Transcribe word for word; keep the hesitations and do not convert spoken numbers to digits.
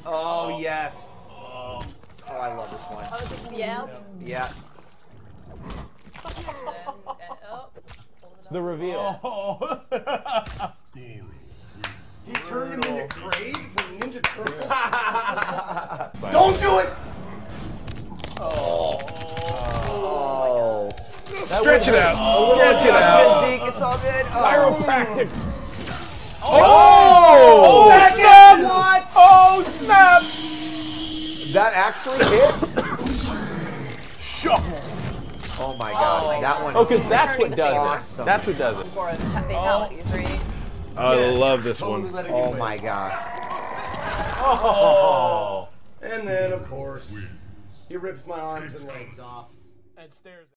Oh, yes. Oh, I love this one. Oh, this, yeah. Yeah. And then, uh, oh, The reveal. Oh. He turned him into Kraid from Ninja Turtles. Don't do it! Oh. Oh. Stretch it out. Oh, Stretch it out. Zeke, it's all good. Oh. Chiropractics. Oh! Oh, That snap! hit. What? Oh, snap! That actually hit? Shock. Oh my god, Oh. that one. Oh, because is that's what the does awesome. it. That's what does it. for the fatalities, right? I Yes. love this Totally one. let it get Oh away. my god. Oh. And then, of course, he rips my arms and legs off. And stares.